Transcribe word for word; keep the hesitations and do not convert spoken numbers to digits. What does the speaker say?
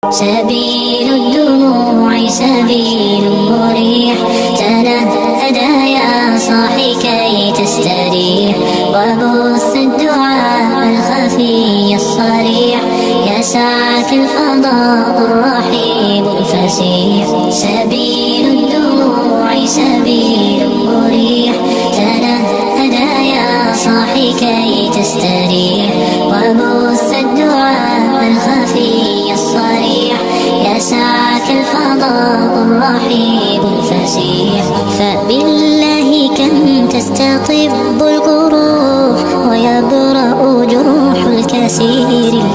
سبيل الدموع سبيل مريح، تنهدى يا صاحي كي تستريح، وبث الدعاء الخفي الصريح، يسعك الفضاء الرحيب الفسيح. سبيل الدموع سبيل مريح، تنهدى يا صاحي كي تستريح، وبث الدعاء الخفي الصريح، يسعك الفضاء الرحيب الفسيح. فبالله كم تستطب القروح، ويبرأ جروح الكثير.